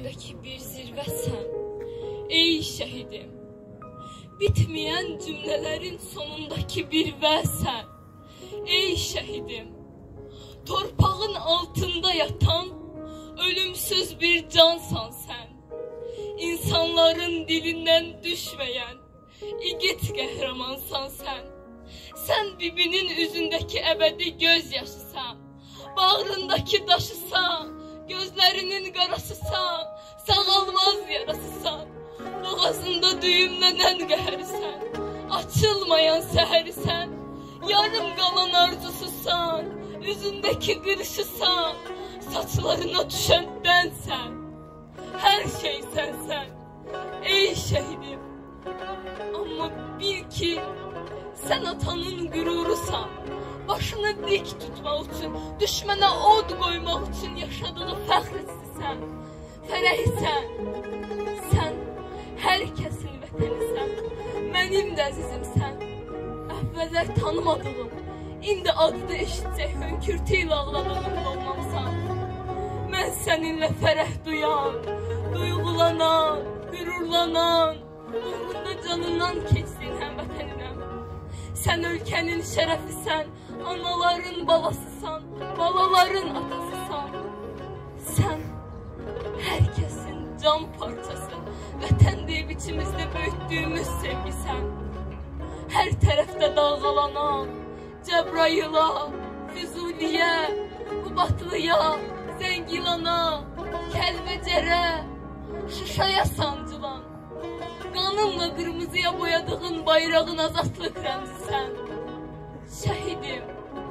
qəlbimdəki bir zirvəsən, ey şəhidim. Bitməyən cümlələrin sonundakı bir vəsən, ey şəhidim. Torpağın altında yatan, ölümsüz bir cansan sən. İnsanların dilindən düşməyən, igid qəhrəmansan sən. Sən bibinin üzündəki əbədi göz yaşısan, bağrındakı daşısan, gözlərinin qarasısan, sağalmaz yarasısan. Boğazında düyümlənən qəhərisən, açılmayan səhərisən, yarım qalan arzususan, üzündəki qırışısan, saçlarına düşən dənsən, hər şey sənsən, ey şəhidim. Amma bil ki, sən atanın qürurusan, başını dik tutmaq üçün, düşmənə od qoymaq üçün yaşadığı fəxr hissisən, fərəhisən. Sən hər kəsin vətənisən, mənim də əzizimsən. Əvvəllər tanımadığım, indi adını eşitsək hönkürtü ilə ağladığım olmamsan. Mən səninlə fərəh duyan, duyğulanan, qürurlanan, uğrunda canından keçsin həmvətəninəm. Sən ölkənin şərəfisən, anaların balasısan, balaların atasısan. Sən hər kəsin can parçası, vətən deyib içimizdə böyütdüyümüz sevgisən. Hər tərəfdə dalğalanan, Cəbrayıla, Füzuliyə, Qubadlıya, Zəngilana, Kəlbəcərə, Şuşaya sancılan, qanınla qırmızıya boyadığın bayrağın azadlıq rəmzisən. Şəhidim.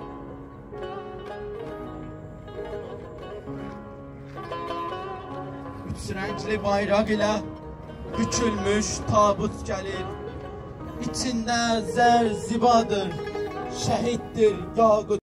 Üç rəngli bayraq ilə bükülmüş tabut gəlir. İçində zər zibadır, şəhiddir yaqut.